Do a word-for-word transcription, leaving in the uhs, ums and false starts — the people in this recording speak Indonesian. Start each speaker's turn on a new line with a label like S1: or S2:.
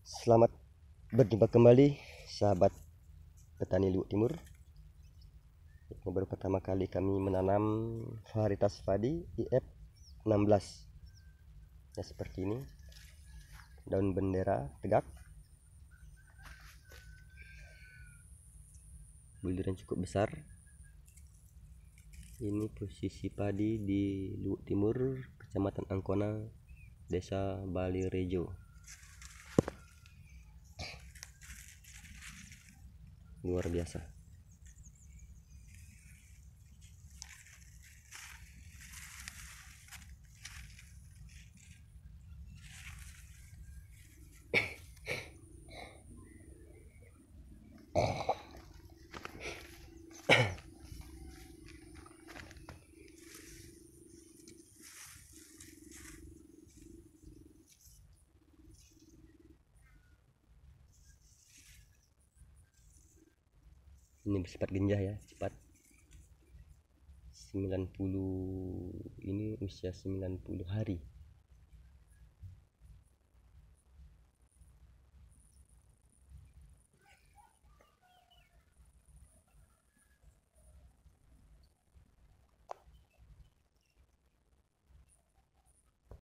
S1: Selamat berjumpa kembali sahabat petani Luwuk Timur. Ini baru pertama kali kami menanam varietas padi I F enam belas. Ya, seperti ini. Daun bendera tegak. Bulir yang cukup besar. Ini posisi padi di Luwuk Timur, Kecamatan Angkona, Desa Bali Rejo. Luar biasa. Ini bersifat genjah ya, cepat. sembilan puluh ini usia sembilan puluh hari.